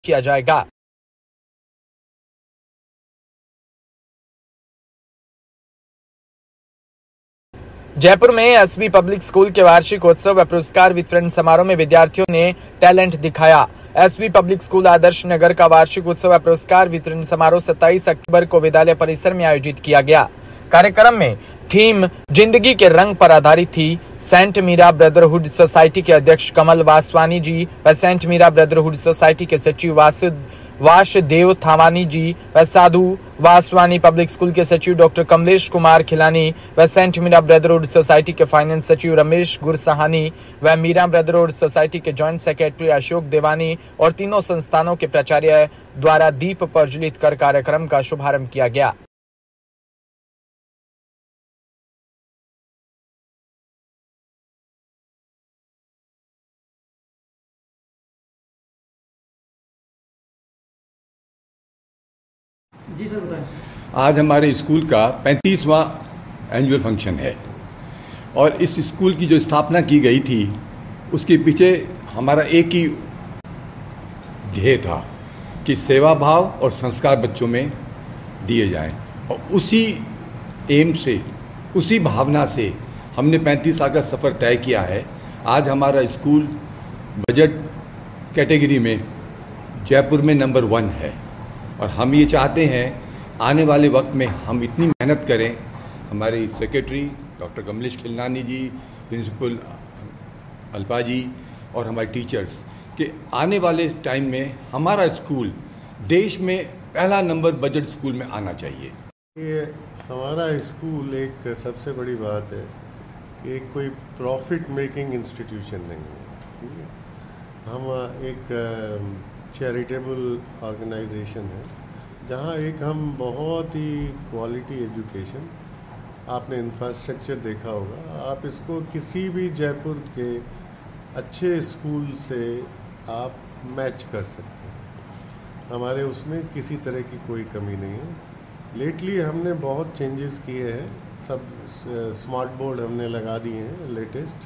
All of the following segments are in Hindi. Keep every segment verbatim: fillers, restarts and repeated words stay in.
किया जाएगा। जयपुर में एसवी पब्लिक स्कूल के वार्षिक उत्सव व पुरस्कार वितरण समारोह में विद्यार्थियों ने टैलेंट दिखाया। SV public school Adarsh Nagar का वार्षिक उत्सव व पुरस्कार वितरण समारोह सत्ताईस अक्टूबर को विद्यालय परिसर में आयोजित किया गया। कार्यक्रम में थीम जिंदगी के रंग पर आधारित थी। सेंट मीरा ब्रदरहुड सोसाइटी के अध्यक्ष कमल वासवानी जी व सेंट मीरा ब्रदरहुड सोसाइटी के सचिव वासु वासुदेव थावानी जी व साधु वासवानी पब्लिक स्कूल के सचिव डॉक्टर कमलेश कुमार खिलानी व सेंट मीरा ब्रदरहुड सोसाइटी के फाइनेंस सचिव रमेश गुरसहानी व मीरा ब्रदरहुड सोसाइटी के जॉइंट सेक्रेटरी अशोक देवानी और तीनों संस्थानों के प्राचार्य द्वारा दीप प्रज्वलित कर कार्यक्रम का शुभारंभ किया गया। जी सर बताएं। आज हमारे स्कूल का पैंतीसवां एनुअल फंक्शन है और इस स्कूल की जो स्थापना की गई थी उसके पीछे हमारा एक ही ध्येय था कि सेवा भाव और संस्कार बच्चों में दिए जाएं और उसी एम से, उसी भावना से हमने पैंतीस साल का सफ़र तय किया है। आज हमारा स्कूल बजट कैटेगरी में जयपुर में नंबर वन है और हम ये चाहते हैं आने वाले वक्त में हम इतनी मेहनत करें, हमारे secretary doctor Kamlesh Khilnani ji, principal Alpa ji और हमारे टीचर्स, कि आने वाले टाइम में हमारा स्कूल देश में पहला नंबर बजट स्कूल में आना चाहिए। ये हमारा स्कूल एक सबसे बड़ी बात है कि एक कोई प्रॉफिट मेकिंग इंस्टीट्यूशन नहीं है, ठीक है। हम एक चैरिटेबल ऑर्गेनाइजेशन है जहाँ एक हम बहुत ही क्वालिटी एजुकेशन, आपने इंफ्रास्ट्रक्चर देखा होगा, आप इसको किसी भी जयपुर के अच्छे स्कूल से आप मैच कर सकते हैं। हमारे उसमें किसी तरह की कोई कमी नहीं है। लेटली हमने बहुत चेंजेस किए हैं, सब स्मार्ट बोर्ड हमने लगा दिए हैं लेटेस्ट,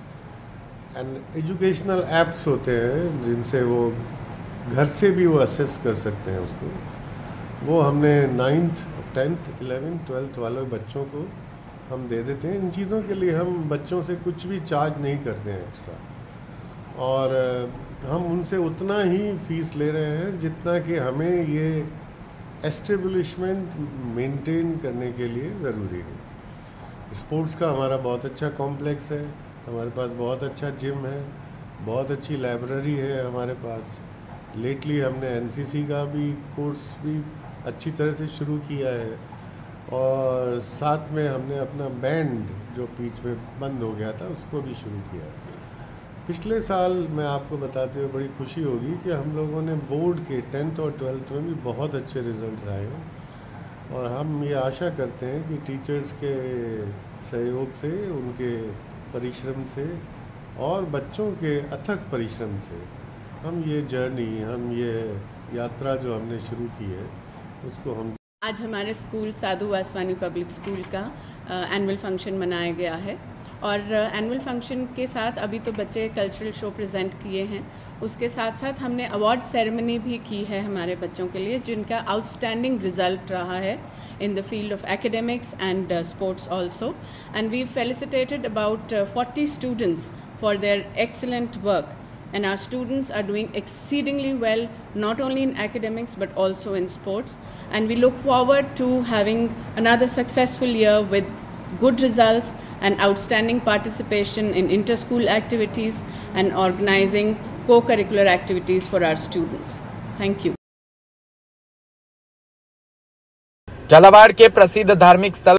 एंड एजुकेशनल ऐप्स होते हैं जिनसे वो घर से भी वो असेस कर सकते हैं उसको। वो हमने नाइन्थ टेंथ इलेवेंथ ट्वेल्थ वाले बच्चों को हम दे देते हैं। इन चीज़ों के लिए हम बच्चों से कुछ भी चार्ज नहीं करते हैं एक्स्ट्रा, और हम उनसे उतना ही फीस ले रहे हैं जितना कि हमें ये एस्टेब्लिशमेंट मेंटेन करने के लिए ज़रूरी है। स्पोर्ट्स का हमारा बहुत अच्छा कॉम्प्लेक्स है, हमारे पास बहुत अच्छा जिम है, बहुत अच्छी लाइब्रेरी है हमारे पास। लेटली हमने एनसीसी का भी कोर्स भी अच्छी तरह से शुरू किया है, और साथ में हमने अपना बैंड जो बीच में बंद हो गया था उसको भी शुरू किया है। पिछले साल मैं आपको बताते हुए बड़ी खुशी होगी कि हम लोगों ने बोर्ड के टेंथ और ट्वेल्थ में भी बहुत अच्छे रिजल्ट्स आए हैं, और हम ये आशा करते हैं कि टीचर्स के सहयोग से, उनके परिश्रम से और बच्चों के अथक परिश्रम से हम ये जर्नी, हम ये यात्रा जो हमने शुरू की है उसको हम। आज हमारे school Sadhu Vaswani public school का एनुअल फंक्शन मनाया गया है, और एनुअल फंक्शन के साथ अभी तो बच्चे कल्चरल शो प्रेजेंट किए हैं, उसके साथ साथ हमने अवार्ड सेरेमनी भी की है हमारे बच्चों के लिए, जिनका आउटस्टैंडिंग रिजल्ट रहा है in the field of academics and uh, sports also, and we felicitated about uh, forty students for their excellent work, and our students are doing exceedingly well not only in academics but also in sports, and we look forward to having another successful year with good results and outstanding participation in inter-school activities and organizing co-curricular activities for our students. Thank you. Jhalawar के प्रसिद्ध धार्मिक स्थल